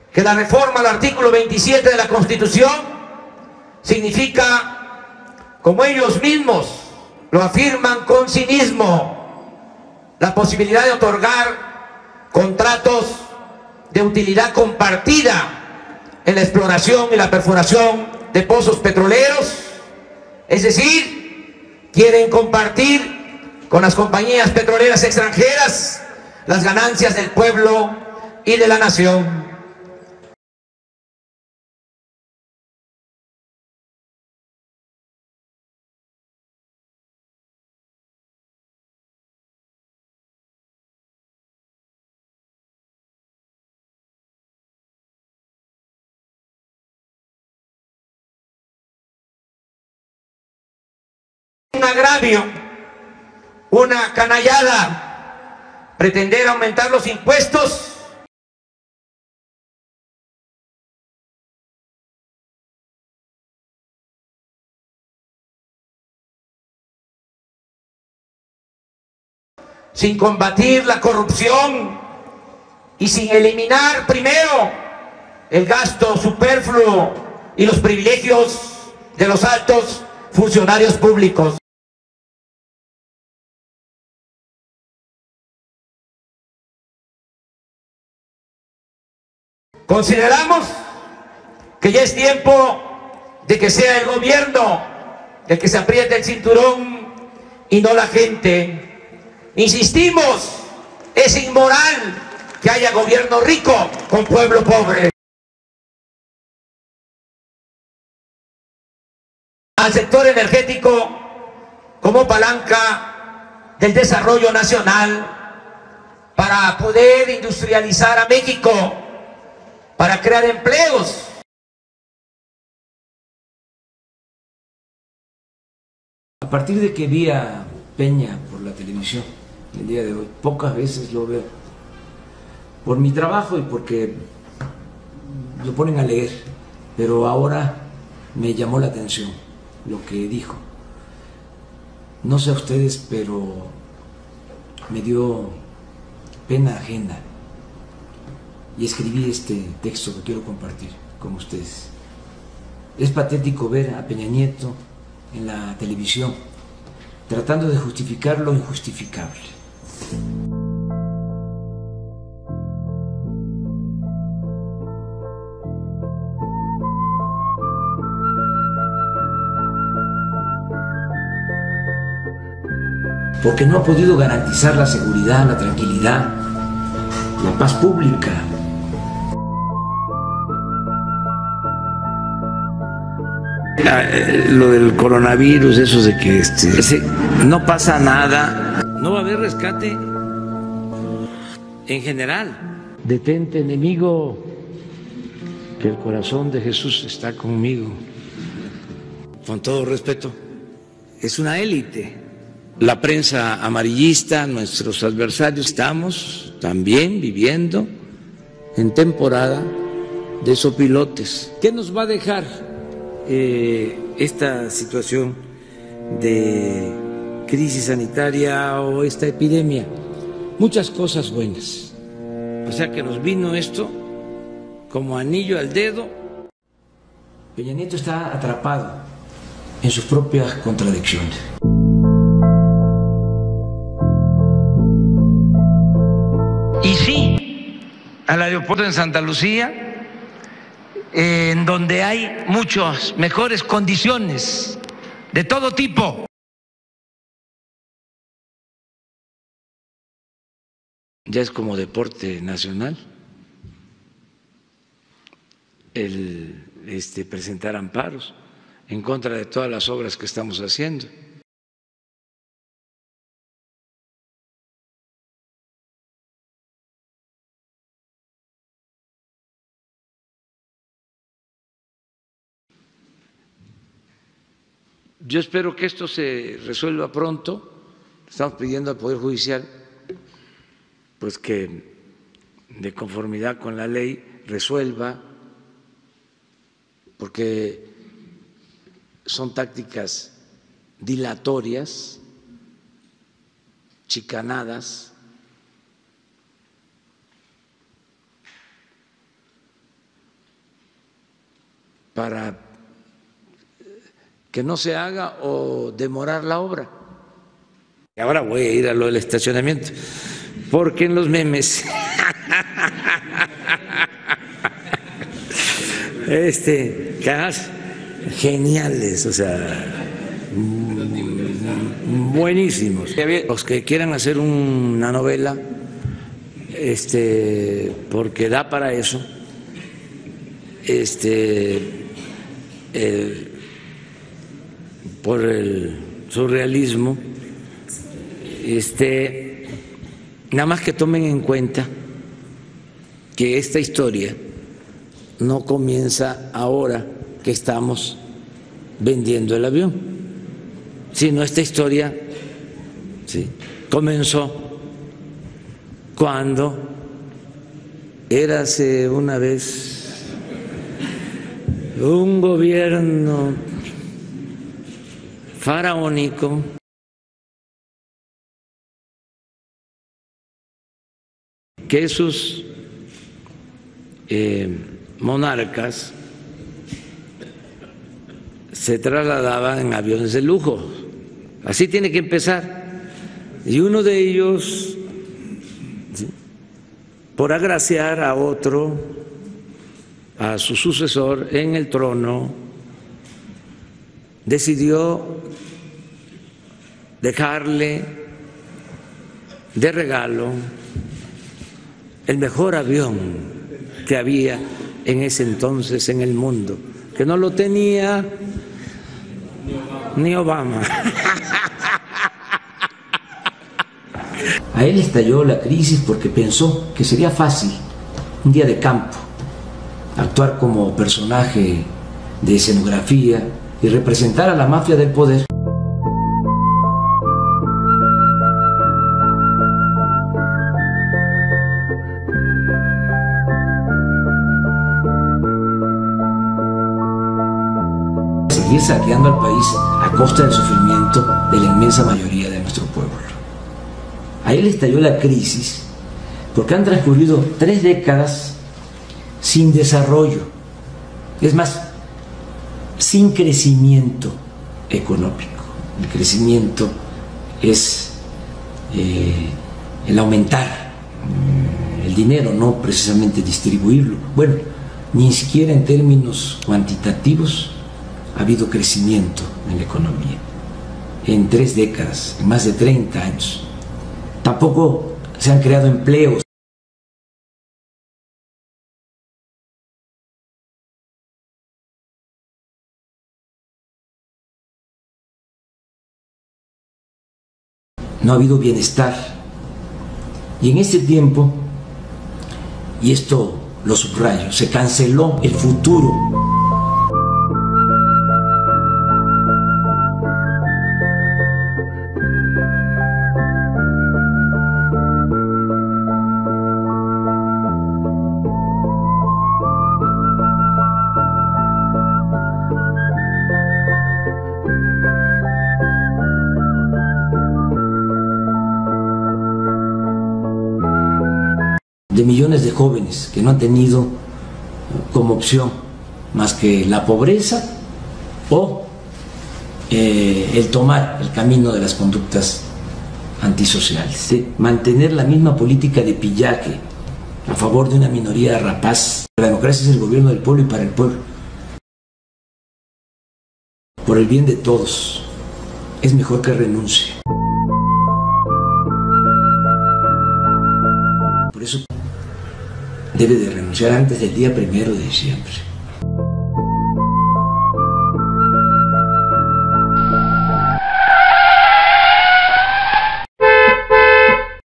que la reforma al artículo 27 de la Constitución significa, como ellos mismos lo afirman con cinismo, la posibilidad de otorgar contratos de utilidad compartida en la exploración y la perforación de pozos petroleros, es decir, quieren compartir con las compañías petroleras extranjeras las ganancias del pueblo y de la nación. Un agravio, una canallada, pretender aumentar los impuestos sin combatir la corrupción y sin eliminar primero el gasto superfluo y los privilegios de los altos funcionarios públicos. Consideramos que ya es tiempo de que sea el gobierno el que se apriete el cinturón y no la gente. Insistimos, es inmoral que haya gobierno rico con pueblo pobre. Al sector energético como palanca del desarrollo nacional para poder industrializar a México, para crear empleos. A partir de que vi a Peña por la televisión el día de hoy, pocas veces lo veo, por mi trabajo y porque lo ponen a leer, pero ahora me llamó la atención lo que dijo. No sé a ustedes, pero me dio pena ajena y escribí este texto que quiero compartir con ustedes. Es patético ver a Peña Nieto en la televisión tratando de justificar lo injustificable. Porque no ha podido garantizar la seguridad, la tranquilidad, la paz pública. Lo del coronavirus, eso de que no pasa nada, no va a haber rescate en general. Detente, enemigo, que el corazón de Jesús está conmigo. Con todo respeto, es una élite. La prensa amarillista, nuestros adversarios, estamos también viviendo en temporada de sopilotes. ¿Qué nos va a dejar esta situación de crisis sanitaria o esta epidemia? Muchas cosas buenas. O sea que nos vino esto como anillo al dedo. Peña Nieto está atrapado en sus propias contradicciones. Y sí, al aeropuerto en Santa Lucía, en donde hay muchas mejores condiciones de todo tipo. Ya es como deporte nacional el presentar amparos en contra de todas las obras que estamos haciendo. Yo espero que esto se resuelva pronto. Estamos pidiendo al Poder Judicial pues que, de conformidad con la ley, resuelva, porque son tácticas dilatorias, chicanadas, para que no se haga o demorar la obra. Y ahora voy a ir a lo del estacionamiento, porque en los memes caras geniales, o sea, buenísimos. Los que quieran hacer una novela, porque da para eso, por el surrealismo, nada más que tomen en cuenta que esta historia no comienza ahora que estamos vendiendo el avión, sino esta historia comenzó cuando érase una vez un gobierno faraónico que sus monarcas se trasladaban en aviones de lujo. Así tiene que empezar. Y uno de ellos, por agraciar a otro, a su sucesor en el trono, decidió dejarle de regalo el mejor avión que había en ese entonces en el mundo, que no lo tenía ni Obama. A él estalló la crisis porque pensó que sería fácil, un día de campo, actuar como personaje de escenografía y representar a la mafia del poder. Seguir saqueando al país a costa del sufrimiento de la inmensa mayoría de nuestro pueblo. A él estalló la crisis porque han transcurrido 3 décadas sin desarrollo, es más, sin crecimiento económico. El crecimiento es el aumentar el dinero, no precisamente distribuirlo. Bueno, ni siquiera en términos cuantitativos ha habido crecimiento en la economía en 3 décadas, en más de 30 años. Tampoco se han creado empleos. No ha habido bienestar. Y en este tiempo, y esto lo subrayo, se canceló el futuro. De millones de jóvenes que no han tenido como opción más que la pobreza o el tomar el camino de las conductas antisociales, de mantener la misma política de pillaje a favor de una minoría rapaz. La democracia es el gobierno del pueblo y para el pueblo, por el bien de todos. Es mejor que renuncie. Por eso debe de renunciar antes del día 1 de diciembre.